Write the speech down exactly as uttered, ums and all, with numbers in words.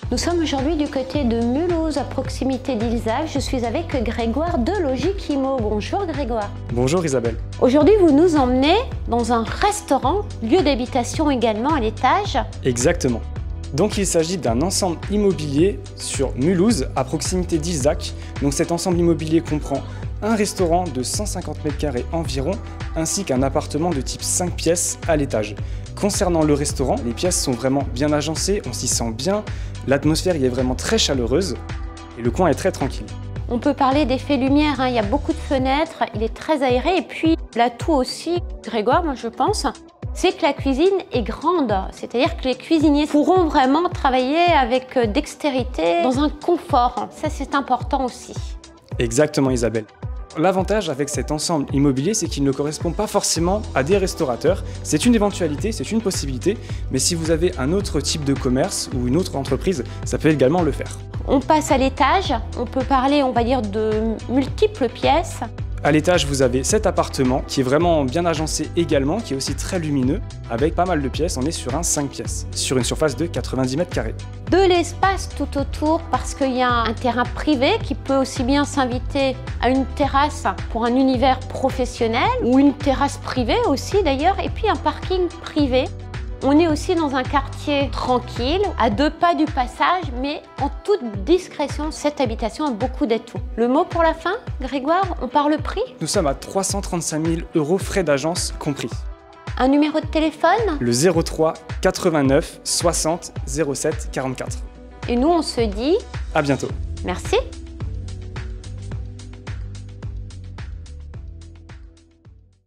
Nous sommes aujourd'hui du côté de Mulhouse, à proximité d'Ilzac. Je suis avec Grégoire de Logique Immo. Bonjour Grégoire. Bonjour Isabelle. Aujourd'hui, vous nous emmenez dans un restaurant, lieu d'habitation également à l'étage. Exactement. Donc il s'agit d'un ensemble immobilier sur Mulhouse, à proximité d'Ilzac. Donc cet ensemble immobilier comprend un restaurant de cent cinquante mètres carrés environ, ainsi qu'un appartement de type cinq pièces à l'étage. Concernant le restaurant, les pièces sont vraiment bien agencées, on s'y sent bien, l'atmosphère y est vraiment très chaleureuse et le coin est très tranquille. On peut parler d'effet lumière, hein. Il y a beaucoup de fenêtres, il est très aéré et puis l'atout aussi, Grégoire, moi je pense, c'est que la cuisine est grande, c'est-à-dire que les cuisiniers pourront vraiment travailler avec dextérité, dans un confort. Ça c'est important aussi. Exactement Isabelle. L'avantage avec cet ensemble immobilier, c'est qu'il ne correspond pas forcément à des restaurateurs. C'est une éventualité, c'est une possibilité, mais si vous avez un autre type de commerce ou une autre entreprise, ça peut également le faire. On passe à l'étage, on peut parler, on va dire, de multiples pièces. À l'étage, vous avez cet appartement qui est vraiment bien agencé également, qui est aussi très lumineux, avec pas mal de pièces. On est sur un cinq pièces, sur une surface de quatre-vingt-dix mètres carrés. De l'espace tout autour, parce qu'il y a un terrain privé qui peut aussi bien s'inviter à une terrasse pour un univers professionnel, ou une terrasse privée aussi d'ailleurs, et puis un parking privé. On est aussi dans un quartier tranquille, à deux pas du passage, mais en toute discrétion, cette habitation a beaucoup d'atouts. Le mot pour la fin, Grégoire, on parle prix? Nous sommes à trois cent trente-cinq mille euros frais d'agence compris. Un numéro de téléphone? Le zéro trois quatre-vingt-neuf soixante zéro sept quarante-quatre. Et nous, on se dit... À bientôt. Merci.